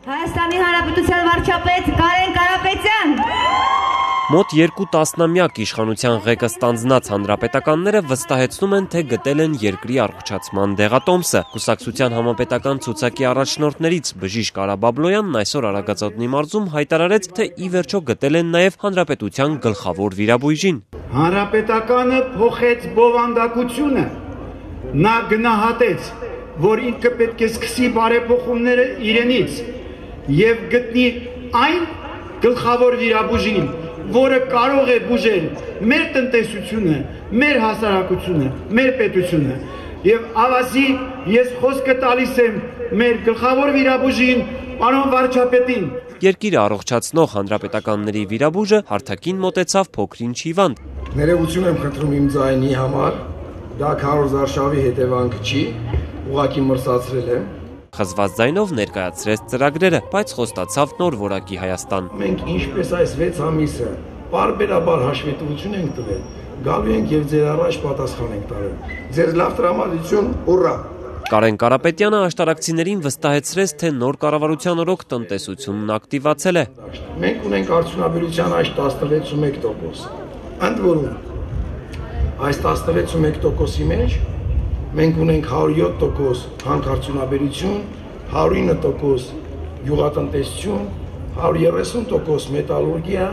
Հայաստանի Հանրապետության վարչապետ Կարեն Կարապետյան։ Մոտ 2 տասնամյակ իշխանության ղեկը ստանձնած հանրապետականները վստահեցնում են, թե գտել են երկրի առողջացման դեղատոմսը։ Կուսակցության համապետական ցուցակի առաջնորդներից Բժիշկ Արա Բաբլոյանն այսօր Արագածոտնի մարզում հայտարարեց, թե ի վերջո գտել են նաև հանրապետության գլխավոր վիրաբույժին։ Հանրապետականը փոխեց բովանդակությունը, նա գնահատեց, որ ինքը պետք է սկսի բարեփոխումները իրենից եւ գտնի այն գլխավոր վիրաբույժին, որը կարող է բուժել մեր տնտեսությունը, մեր հասարակությունը, մեր պետությունը եւ ավազի ես խոսքը տալիս եմ մեր գլխավոր վիրաբույժին պարոն վարչապետին։ Երկիրը առողջացնող հանրապետականների վիրաբույժը հարթակին մոտեցավ փոքրինչ հիվանդ։ Ներողություն եմ խնդրում իմ ձայնի համար, դա քարոզ արշավի հետևանք չի, ուղղակի մրսացրել եմ։ Խզված ձայնով ներկայացրեց ծրագրերը, բայց խոստացավ նոր որակի Հայաստան։ Մենք ինչպես այս 6 ամիսը բարբերաբար հաշվետվություն ենք տվել, գալու ենք եւ ձեր առաջ պատասխան ենք տալու։ Ձեր լավ տրամադրություն, ուռա։ Կարեն Կարապետյանը աշտարակցիներին վստահեցրեց, թե նոր կառավարության օրոք տնտեսությունն ակտիվացել է։ Մենք ունենք արդյունաբերության այս 16.1%։ Ընդ որում, այս 16.1%-ի մեջ մենք ունենք 107% հանքարդյունաբերություն, 109% գյուղատնտեսություն, 130% մետալուրգիա,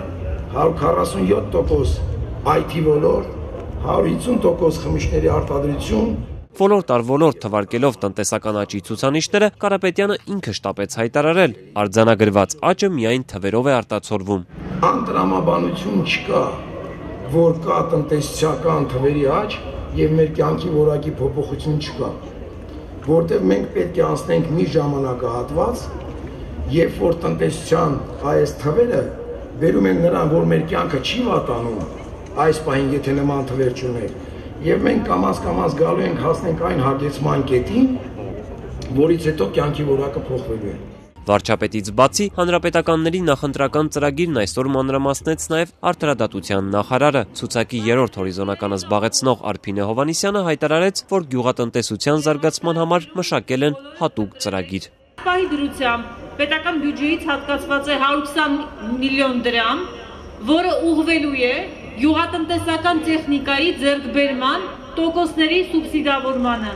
147% IT ոլորտ, 150% խմիչքների արտադրություն։ Ոլորտ առ ոլորտ թվարկելով տնտեսական աճի ցուցանիշները, Կարապետյանը ինքը շտապեց հայտարարել, արձանագրված աճը միայն թվերով է արտացոլվում։ Անտրամաբանություն չկա, որ կա տնտեսական թվերի աճ եւ մեր կյանքի որակի փոփոխություն չկա, որտեղ մենք պետք է անցնենք մի ժամանակահատված, երբ որ տնտեսության այս թվերը վերում են նրան, որ մեր կյանքը չի վատանում, այս պահին եթե նման թվեր չունենք, եւ մենք կամաց գալու ենք հասնենք այն հագեցման կետին, որից հետո կյանքի որակը փոխվելու է։ Վարչապետից բացի հանրապետականների նախընտրական ծրագիրն այսօր մանրամասնեց նաև արդարադատության նախարարը։ Ցուցակի 3-րդ հորիզոնականը զբաղեցնող Արփինե Հովհաննիսյանը հայտարարեց, որ գյուղատնտեսության զարգացման համար մշակել են հատուկ ծրագիր։ Պահի դրությամբ պետական բյուջեից հատկացված է 120 միլիոն դրամ, որը ուղղվելու է գյուղատնտեսական տեխնիկայի ձեռքբերման տոկոսների սուբսիդավորմանը։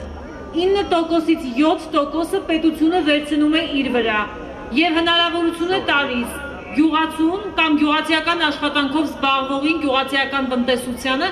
9%-ից 7%-ը պետությունը վերցնում է իր վրա եւ հնարավորություն է տալիս գյուղացուն կամ գյուղացիական աշխատանքով զբաղվողին գյուղացիական տնտեսությանը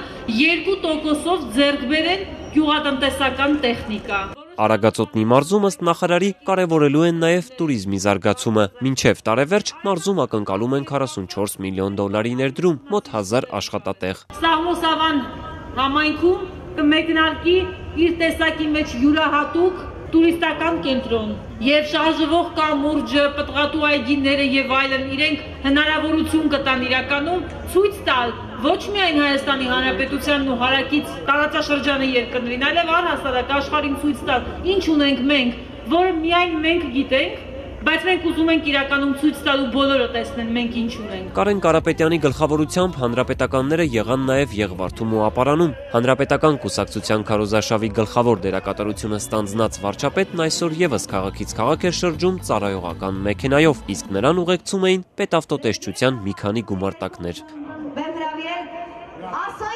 2%-ով ձեռք բերեն գյուղատնտեսական տեխնիկա։ Արագածոտնի մարզում ըստ նախարարի կարևորելու են նաև տուրիզմի զարգացումը։ Մինչև տարեվերջ մարզում ակնկալում են 44 միլիոն դոլարի ներդրում, մոտ 1000 աշխատատեղ։ Սաղմոսավան համայնքում կմեկնարկի իր տեսակի մեջ յուրահատուկ տուրիստական կենտրոն եւ շարժվող կամուրջը, պտղատու այգիները եւ այլն իրենք հնարավորություն կտան իրականում ցույց տալ ոչ միայն Հայաստանի Հանրապետությանն ու հարակից տարածաշրջանի երկրներին, այլև առհասարակ աշխարհին ցույց տալ, ինչ ունենք մենք, որը միայն մենք գիտենք, բայց մենք ուզում ենք իրականում ցույց տալ ու բոլորը տեսնեն մենք ինչ ունենք։ Կարեն Կարապետյանի գլխավորությամբ հանրապետականները եղան նաև Եղվարդում ու Ապարանում։ Հանրապետական կուսակցության քարոզարշավի գլխավոր դերակատարությունը ստանձնած վարչապետն այսօր եւս քաղաքից քաղաք էր շրջում ծառայողական մեքենայով, իսկ նրան ուղեկցում էին պետավտոտեսչության մի քանի գումարտակներ։